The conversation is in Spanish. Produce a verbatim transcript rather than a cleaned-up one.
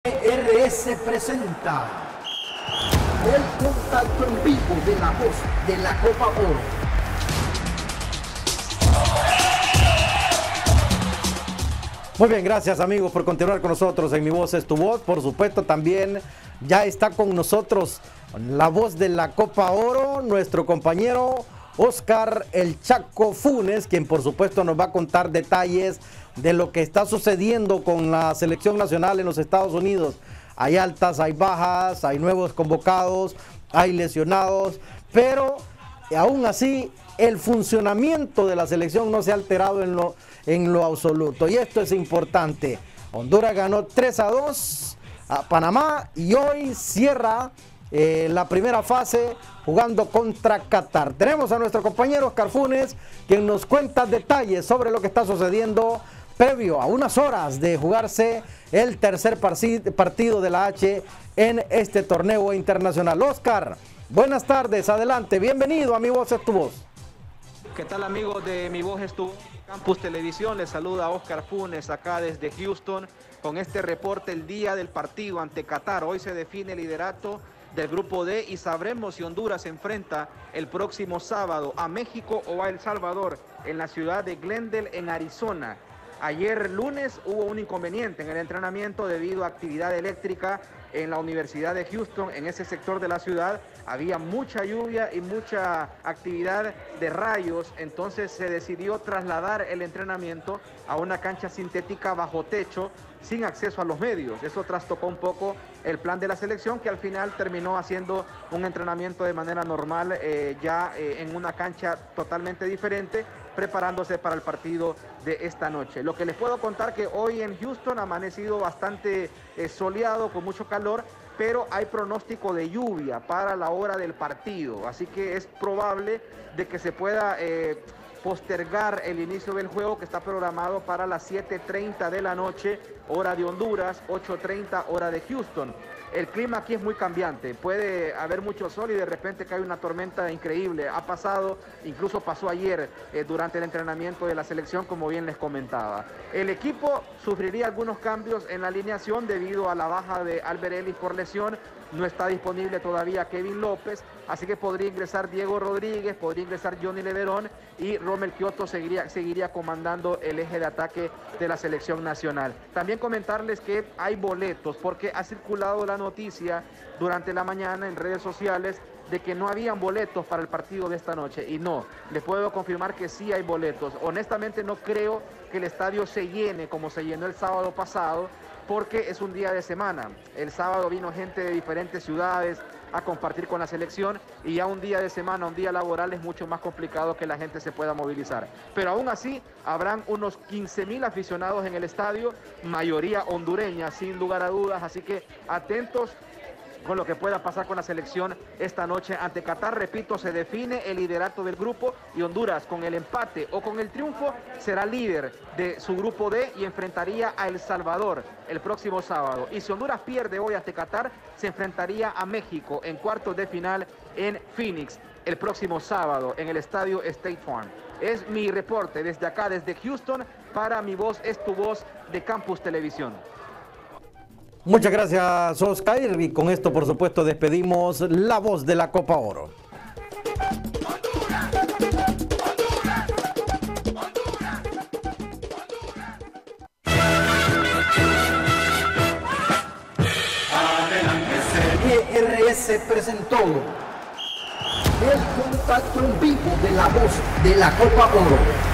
R S presenta el contacto en vivo de la voz de la Copa Oro. Muy bien, gracias amigos por continuar con nosotros en Mi Voz es tu Voz. Por supuesto también ya está con nosotros la voz de la Copa Oro, nuestro compañero Oscar El Chaco Funes, quien por supuesto nos va a contar detalles de lo que está sucediendo con la selección nacional en los Estados Unidos. Hay altas, hay bajas, hay nuevos convocados, hay lesionados, pero aún así el funcionamiento de la selección no se ha alterado en lo, en lo absoluto, y esto es importante. Honduras ganó tres a dos a Panamá y hoy cierra eh, la primera fase jugando contra Qatar. Tenemos a nuestro compañero Oscar Funes, quien nos cuenta detalles sobre lo que está sucediendo previo a unas horas de jugarse el tercer partido de la H en este torneo internacional. Oscar, buenas tardes, adelante, bienvenido a Mi Voz es tu Voz. ¿Qué tal amigos de Mi Voz es tu Voz? Campus Televisión, les saluda Oscar Funes acá desde Houston con este reporte el día del partido ante Qatar. Hoy se define el liderato del grupo D y sabremos si Honduras se enfrenta el próximo sábado a México o a El Salvador en la ciudad de Glendale en Arizona. Ayer lunes hubo un inconveniente en el entrenamiento debido a actividad eléctrica en la Universidad de Houston. En ese sector de la ciudad había mucha lluvia y mucha actividad de rayos, entonces se decidió trasladar el entrenamiento a una cancha sintética bajo techo sin acceso a los medios. Eso trastocó un poco el plan de la selección, que al final terminó haciendo un entrenamiento de manera normal eh, ya eh, en una cancha totalmente diferente, preparándose para el partido de esta noche. Lo que les puedo contar que hoy en Houston ha amanecido bastante eh, soleado, con mucho calor, pero hay pronóstico de lluvia para la hora del partido, así que es probable de que se pueda eh, postergar el inicio del juego, que está programado para las siete treinta de la noche, hora de Honduras, ocho treinta hora de Houston. El clima aquí es muy cambiante, puede haber mucho sol y de repente cae una tormenta increíble. Ha pasado, incluso pasó ayer eh, durante el entrenamiento de la selección, como bien les comentaba. El equipo sufriría algunos cambios en la alineación debido a la baja de Albert Ellis por lesión. No está disponible todavía Kevin López, así que podría ingresar Diego Rodríguez, podría ingresar Johnny Leverón y Rommel Kioto seguiría, seguiría comandando el eje de ataque de la selección nacional. También comentarles que hay boletos, porque ha circulado la noticia durante la mañana en redes sociales de que no habían boletos para el partido de esta noche, y no, les puedo confirmar que sí hay boletos. Honestamente no creo que el estadio se llene como se llenó el sábado pasado, porque es un día de semana. El sábado vino gente de diferentes ciudades a compartir con la selección, y ya un día de semana, un día laboral, es mucho más complicado que la gente se pueda movilizar. Pero aún así, habrán unos quince mil aficionados en el estadio, mayoría hondureña, sin lugar a dudas, así que atentos con lo que pueda pasar con la selección esta noche ante Qatar. Repito, se define el liderato del grupo y Honduras, con el empate o con el triunfo, será líder de su grupo D y enfrentaría a El Salvador el próximo sábado. Y si Honduras pierde hoy ante Qatar, se enfrentaría a México en cuartos de final en Phoenix el próximo sábado en el estadio State Farm. Es mi reporte desde acá, desde Houston, para Mi Voz es tu Voz de Campus Televisión. Muchas gracias, Oscar, y con esto por supuesto despedimos la voz de la Copa Oro. R S presentó el contacto en vivo de la voz de la Copa Oro.